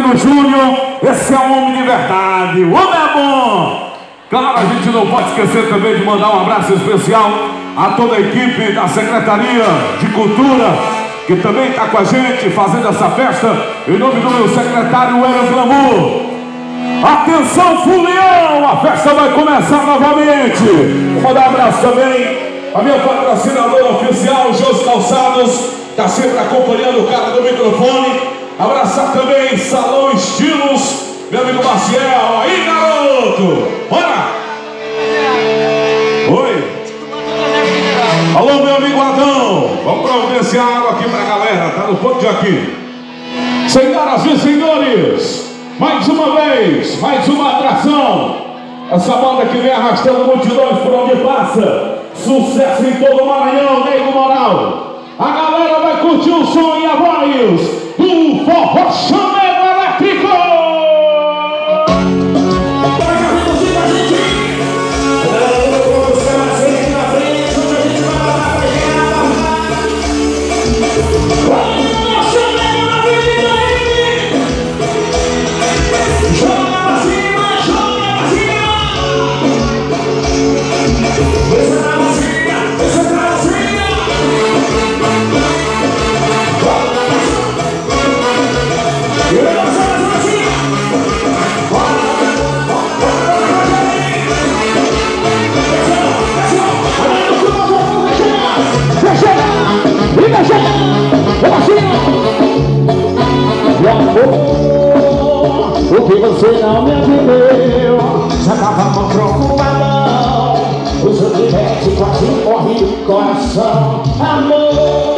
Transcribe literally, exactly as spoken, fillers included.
Danilo Júnior, esse é um homem de verdade, o homem é bom. Claro, a gente não pode esquecer também de mandar um abraço especial a toda a equipe da Secretaria de Cultura, que também está com a gente fazendo essa festa, em nome do meu secretário Hélio Glamour. Atenção, Fulião, a festa vai começar novamente. Vou mandar um abraço também a minha patrocinadora oficial, Jos Calçados, está sempre acompanhando o cara do microfone. Abraçar também Salão Estilos, meu amigo Maciel. Aí, garoto, bora! Oi! Alô, meu amigo Adão, vamos providenciar água aqui pra galera, tá no ponto de aqui. Senhoras e senhores, mais uma vez, mais uma atração. Essa banda que vem arrastando multidões por onde passa. Sucesso em todo o Maranhão, Nego Moral. A galera vai curtir o som e a voz do Forró Chamego Elétrico. O que você não me atendeu, já tava preocupadão. O seu pivete quase morre o coração. Amor,